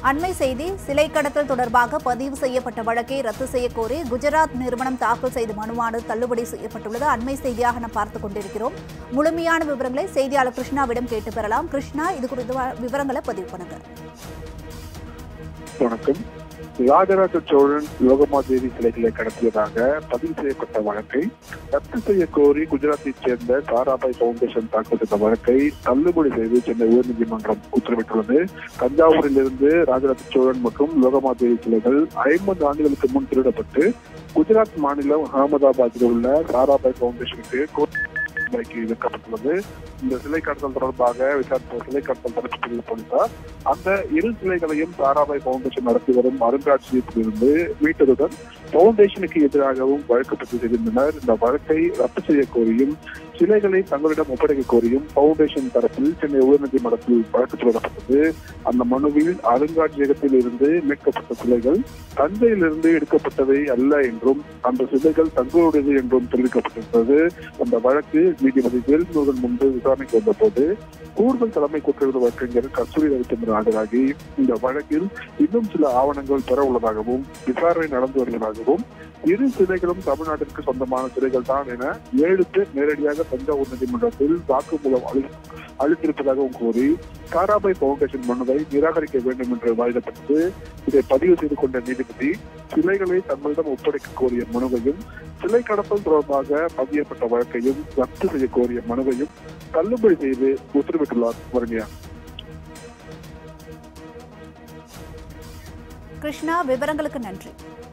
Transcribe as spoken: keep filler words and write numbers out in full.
அண்மை செய்தி சிலை கடத்தல் தொடர்பாக பதிவு செய்யப்பட்ட வழக்கை ரத்து செய்ய கோரி குஜராத் நிறுவனம் தாக்கல் செய்த மனுவானது தள்ளுபடி செய்யப்பட்டுள்ளது. அண்மை செய்தியாக நாம் பார்த்துக் கொண்டிருக்கிறோம். முழுமையான விவரங்களை செய்தியாளர் கிருஷ்ணாவிடம் கேட்டு பெறலாம். கிருஷ்ணா, இது குறித்த விவரங்களை பதிவு பண்ணுங்க. வணக்கம். ராஜராஜ சோழன் லோகமாதேவி சிலைகளை கடத்தியதாக பதிவு செய்யப்பட்ட வழக்கை ரத்து செய்ய கோரி குஜராத்தைச் சேர்ந்த சாராபாய் பவுண்டேஷன் தாக்கல் செய்த வழக்கை தள்ளுபடி செய்து சென்னை உயர்நீதிமன்றம் உத்தரவிட்டுள்ளது. தஞ்சாவூரிலிருந்து ராஜராஜ சோழன் மற்றும் லோகமாதேவி சிலைகள் ஐம்பது ஆண்டுகளுக்கு முன் திருடப்பட்டு குஜராத் மாநிலம் அகமதாபாத்தில் உள்ள சாராபாய் பவுண்டேஷனுக்கு வைக்கப்பட்டுள்ளது. இந்த சிலை கடத்தல் தொடர்பாக விசாரித்த சிலை கடத்தல் தடுப்பு பிரிவு போலீசார் அந்த இரு சிலைகளையும் சாராபாய் பவுண்டேஷன் நடத்தி வரும் அருங்காட்சியகத்தில் இருந்து மீட்டதுடன் பவுண்டேஷனுக்கு எதிராகவும் வழக்கு பதிவு செய்திருந்தனர். இந்த வழக்கை ரத்து செய்ய கோரியும் சிலைகளை தங்களிடம் ஒப்படைக்க கோரியும் பவுண்டேஷன் தரப்பில் சென்னை உயர்நீதிமன்றத்தில் வழக்கு தொடரப்பட்டது. அந்த மனுவில் அருங்காட்சியகத்தில் இருந்து மீட்கப்பட்ட சிலைகள் தஞ்சையிலிருந்து எடுக்கப்பட்டவை அல்ல என்றும் அந்த சிலைகள் தங்களுடையது என்றும் தெரிவிக்கப்பட்டிருந்தது. அந்த வழக்கு நீதிபதி வேல்முருகன் முன்பு விசாரணைக்கு வந்தபோது கூடுதல் தலைமை குற்றவியல் வழக்கறிஞர் கஸ்தூரி ரவிச்சந்திரன் ஆஜராகி இந்த வழக்கில் இன்னும் சில ஆவணங்கள் பெற உள்ளதாகவும் விசாரணை நடந்து வருவதாகவும் இரு சிலைகளும் தமிழ்நாட்டிற்கு சொந்தமான சிலைகள் தான் என ஏழு பேர் நேரடியாக தஞ்சாவூர் நீதிமன்றத்தில் வாக்குமூலம் அளி அளித்திருப்பதாகவும் கூறி சாராபாய் பவுண்டேஷன் மனுவை நிராகரிக்க வேண்டும் என்று வாதிடப்பட்டது. இதை பதிவு செய்து கொண்ட நீதிபதி சிலைகளை தங்களிடம் ஒப்படைக்க கோரிய மனுவையும் சிலை கடத்தல் தொடர்பாக பதியப்பட்ட வழக்கையும் ரத்து செய்ய கோரிய மனுவையும் தள்ளுபடி செய்து உத்தரவிட்டுள்ளார். வருணியா. கிருஷ்ணா, விவரங்களுக்கு நன்றி.